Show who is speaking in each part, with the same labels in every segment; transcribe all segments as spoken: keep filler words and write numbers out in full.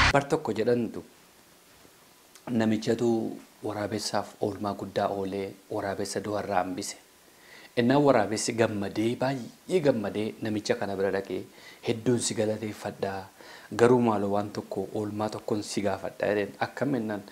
Speaker 1: Bartokko jedhantu namichatu waraabessaaf oolmaa guddaa oolee waraabessa du'arraa hambise. Innaan waraabessi gammadee baay'ee gammadee namicha kana bira dhaqee hedduun si galateeffadhaa garuu maaloo waan tokko oolmaa tokkoon si gaafadhaa jedheen akkam innaan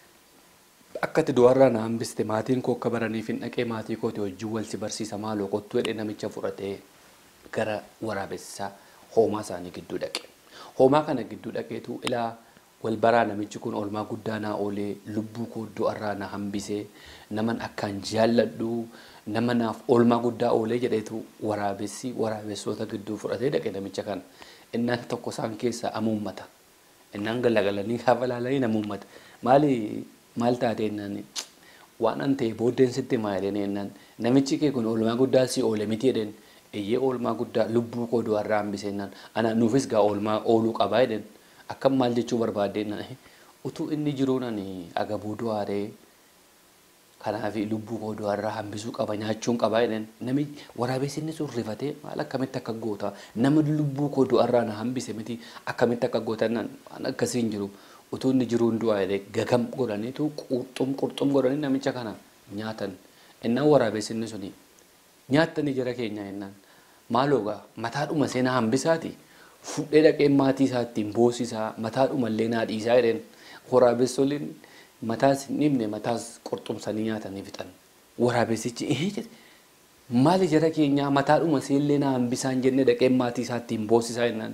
Speaker 1: akkati du'arraa na hambiste maatiin koo akka baraniif hin dhaqee maatii kooti wajjin wal si barsiisa maaloo kottu jedhee namicha fudhatee gara waraabessaa hoomaa isaanii gidduu dhaqe. Hoomaa kana gidduu dhaqeetu ilaa wal baraa namichi kun oolmaa guddaa naa oolee lubbuu koo du'arraa na hambisee naman akkaan jaalladhu nama naaf oolmaa guddaa oolee jedheetu waraabessi waraabessoota gidduu fudhatee dhaqe namicha kana. Innaan tokko isaan keessaa amuummata. Innaan galagalanii gaafa laalanii namuummata. Maali maal taatee innaan waan an ta'e booddeen sitti maa jedheen innaan namichi kee kun oolmaa guddaa si oole miti jedheen eeyyee oolmaa guddaa lubbuu koo du'arraa hambisee innaan ana nuufis gaa oolmaa ooluu qabaa jedheen akkam maal jechuu barbaadde innaan utuu inni jiruun ani agabuu du'aaree kanaaf lubbuu koo du'arraa hambisuu qaba nyaachuun qabaa jedheen nami waraabessi inni sun rifatee maal akkamitti akka goota nama lubbuu koo du'arraa na hambise miti akkamitti akka goota innaan waan akkasiin jiru utuu inni jiruun du'aa jedhee gagam godhaniitu qurxum qurxum godhanii namicha kana nyaatan innaan waraabessi inni suni nyaatanii jara keenya innaan maaloogaa mataadhuma seenaa hambisaati fudhee dhaqee maatii isaattiin boosisaa mataadhuma illee naa dhiisaa jedheen waraabessoliin mataas nimne mataas qurxumsanii nyaatanii fixan waraabessichi eh jedhe maali jara keenya mataadhuma seellee naa hambisaan jenne dhaqee maatii isaattiin boosisaa jennaan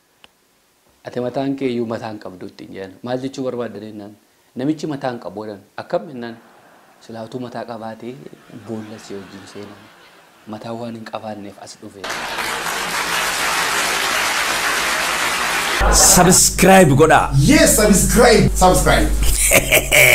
Speaker 1: ate mataan kee iyyuu mataan qabdutti jedhan maal jechuu barbaaddan jennaan namichi mataan qabu jedhan akkam jennaan silaatuu mataa qabaatee boolla si wajjin seenaa mataa waan hin qabaanneef as dhufe.
Speaker 2: Subscribe goda.
Speaker 3: Yes, subscribe. Subscribe.